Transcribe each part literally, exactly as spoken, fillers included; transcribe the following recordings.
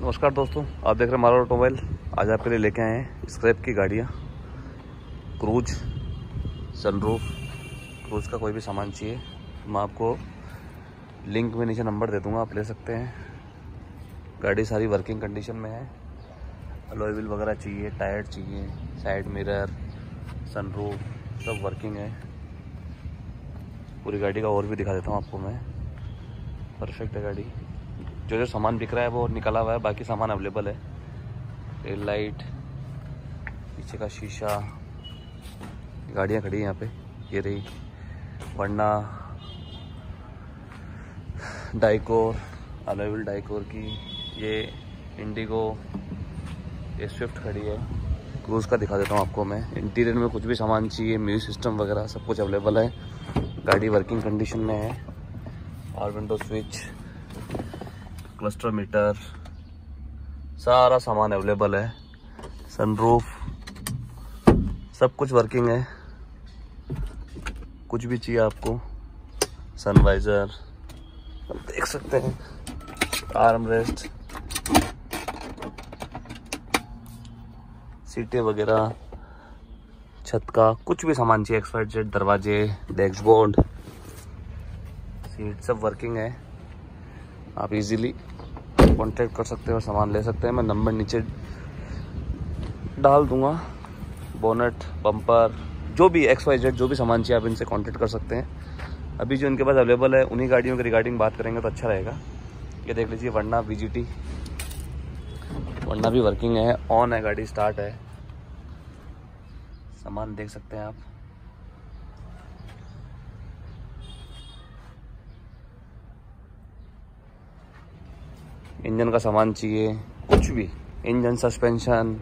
नमस्कार दोस्तों, आप देख रहे हैं माला ऑटोमोबाइल। आज आपके लिए लेके आए हैं स्क्रैप की गाड़ियाँ, क्रूज, सनरूफ। क्रूज का कोई भी सामान चाहिए मैं आपको लिंक में नीचे नंबर दे दूंगा, आप ले सकते हैं। गाड़ी सारी वर्किंग कंडीशन में है। अलॉय व्हील वगैरह चाहिए, टायर चाहिए, साइड मिरर, सनरूफ सब वर्किंग है। पूरी गाड़ी का और भी दिखा देता हूँ आपको मैं। परफेक्ट है गाड़ी। जो जो सामान बिक रहा है वो निकला हुआ है, बाकी सामान अवेलेबल है। टेल लाइट, पीछे का शीशा, गाड़ियाँ खड़ी हैं यहाँ पे। ये रही Verna, Dicor, alloy wheel Dicor की। ये इंडिगो, ये स्विफ्ट खड़ी है। क्रूज का दिखा देता हूँ आपको मैं। इंटीरियर में कुछ भी सामान चाहिए, म्यूजिक सिस्टम वगैरह सब कुछ अवेलेबल है। गाड़ी वर्किंग कंडीशन में है। और विंडो स्विच, क्लस्टर मीटर, सारा सामान अवेलेबल है। सनरूफ सब कुछ वर्किंग है। कुछ भी चाहिए आपको, सनवाइजर देख सकते हैं, आर्म रेस्ट, सीटें वगैरह, छत का कुछ भी सामान चाहिए, एक्स वाई जेड, दरवाजे, डैशबोर्ड, सीट सब वर्किंग है। आप इजीली कांटेक्ट कर सकते हैं और सामान ले सकते हैं। मैं नंबर नीचे डाल दूंगा। बोनट, बम्पर, जो भी एक्स वाई जेड जो भी सामान चाहिए आप इनसे कांटेक्ट कर सकते हैं। अभी जो इनके पास अवेलेबल है उन्हीं गाड़ियों के रिगार्डिंग बात करेंगे तो अच्छा रहेगा। ये देख लीजिए वर्ना वी जी टी, वर्ना भी वर्किंग है, ऑन है, गाड़ी स्टार्ट है। सामान देख सकते हैं आप। इंजन का सामान चाहिए, कुछ भी, engine, suspension,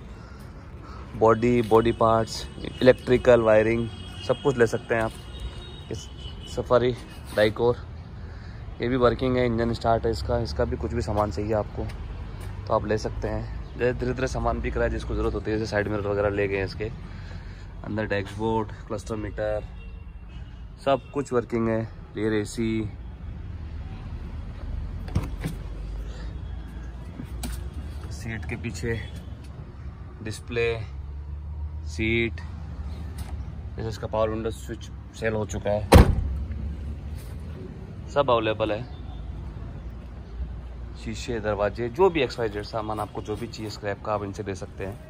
body, body parts, electrical wiring सब कुछ ले सकते हैं आप। इस सफारी डाइकोर ये भी वर्किंग है, इंजन स्टार्ट है इसका। इसका भी कुछ भी सामान चाहिए आपको तो आप ले सकते हैं। जैसे धीरे धीरे सामान बिक रहा है, जिसको ज़रूरत होती है। जैसे साइड मिरर वगैरह ले गए इसके अंदर, डैशबोर्ड, क्लस्टर मीटर सब कुछ वर्किंग है। रियर ए सी, सीट के पीछे डिस्प्ले, सीट, जैसे इसका पावर विंडो स्विच सेल हो चुका है, सब अवेलेबल है। शीशे, दरवाजे, जो भी एक्स वाई जेड सामान आपको जो भी चाहिए स्क्रैप का आप इनसे ले सकते हैं।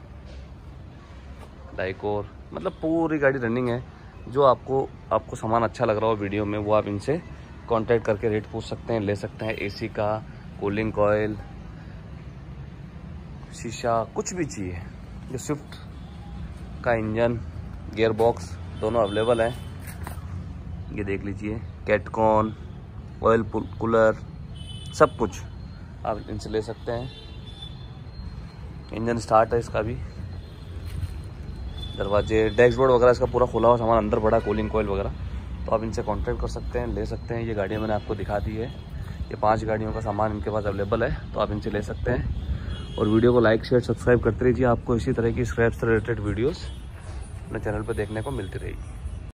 डाइकोर, मतलब पूरी गाड़ी रनिंग है। जो आपको आपको सामान अच्छा लग रहा हो वीडियो में वो आप इनसे कांटेक्ट करके रेट पूछ सकते हैं, ले सकते हैं। एसी का, कूलिंग कॉयल, शीशा, कुछ भी चाहिए। ये स्विफ्ट का इंजन, गियर बॉक्स दोनों अवेलेबल है। ये देख लीजिए, कैटकॉन, ऑयल कूलर, सब कुछ आप इनसे ले सकते हैं। इंजन स्टार्ट है इसका भी। दरवाजे, डैशबोर्ड वगैरह इसका पूरा खुला हुआ सामान अंदर पड़ा, कूलिंग कॉयल वगैरह, तो आप इनसे कांटेक्ट कर सकते हैं, ले सकते हैं। ये गाड़ियाँ मैंने आपको दिखा दी है। ये पांच गाड़ियों का सामान इनके पास अवेलेबल है तो आप इनसे ले सकते हैं। और वीडियो को लाइक, शेयर, सब्सक्राइब करते रहिए। आपको इसी तरह की स्क्रैप से रिलेटेड वीडियोस अपने चैनल पर देखने को मिलती रहेगी।